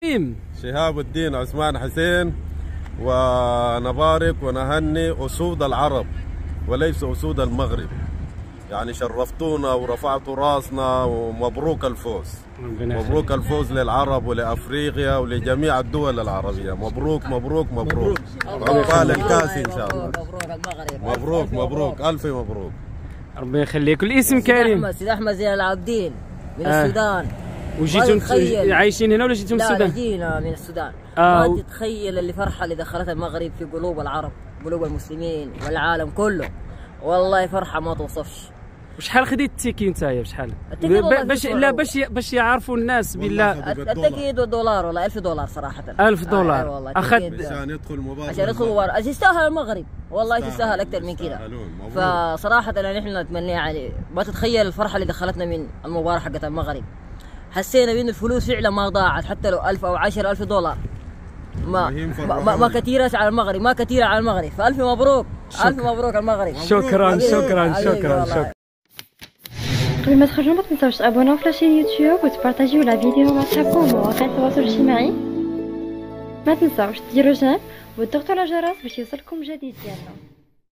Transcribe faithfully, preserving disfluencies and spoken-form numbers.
شهاب الدين عثمان حسين، ونبارك ونهني أسود العرب وليس أسود المغرب. يعني شرفتونا ورفعتوا راسنا، ومبروك الفوز. مبروك الفوز للعرب ولأفريقيا ولجميع الدول العربية. مبروك مبروك مبروك. عقبال الكاس إن شاء الله. مبروك المغرب. مبروك مبروك ألف مبروك. ربي يخليك. الاسم كريم؟ أحمد سيد أحمد زين العابدين من آه. السودان. وجيتوا عايشين هنا ولا جيتوا من السودان؟ لا جينا من السودان. آه. ما تتخيل اللي فرحة اللي دخلتها المغرب في قلوب العرب، قلوب المسلمين والعالم كله. والله فرحة ما توصفش. وشحال خديت التيكي نتايا بشحال؟ باش لا باش باش يعرفوا الناس بالله. التيكيت والدولار والله ألف دولار صراحة. ألف دولار. آه والله اخذ عشان يدخل مباراة. عشان يدخل مباراة، يستاهل المغرب والله، يستاهل أكثر من كذا. فصراحة يعني نحن نتمنى، يعني ما تتخيل الفرحة اللي دخلتنا من المباراة حقت المغرب. حسينا بأن الفلوس فعلا ما ضاعت، حتى لو ألف أو عشرة ألف دولار ما ما, ما كثيرة على المغرب، ما كثيرة على المغرب. فألف مبروك. ألف مبروك المغرب. شكرا شكرا شكرا شكرا. قبل ما تخرجوا ما تنساوش تابوناو في لاشين يوتيوب وتبارطاجيو لا فيديو مع صحابكم ومواقع التواصل الاجتماعي. ما تنساوش ديروا جيم وتضغطوا على الجرس باش يوصلكم جديد ديالنا.